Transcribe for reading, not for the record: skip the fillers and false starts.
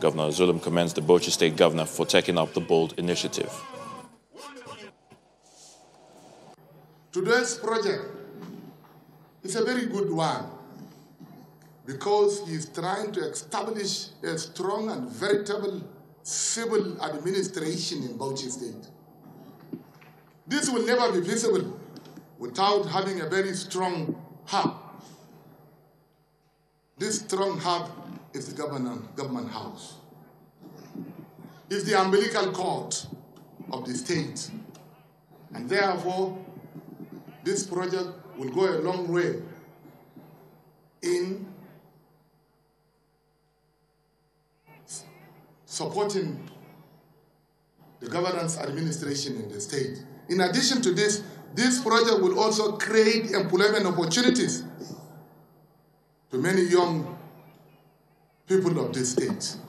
Governor Zulum commends the Bauchi State Governor for taking up the bold initiative. Today's project is a very good one because he is trying to establish a strong and veritable civil administration in Bauchi State. This will never be feasible without having a very strong hub. This strong hub is the government house. It's the umbilical cord of the state. And therefore, this project will go a long way in supporting the governance administration in the state. In addition to this, this project will also create employment opportunities to many young people of this state.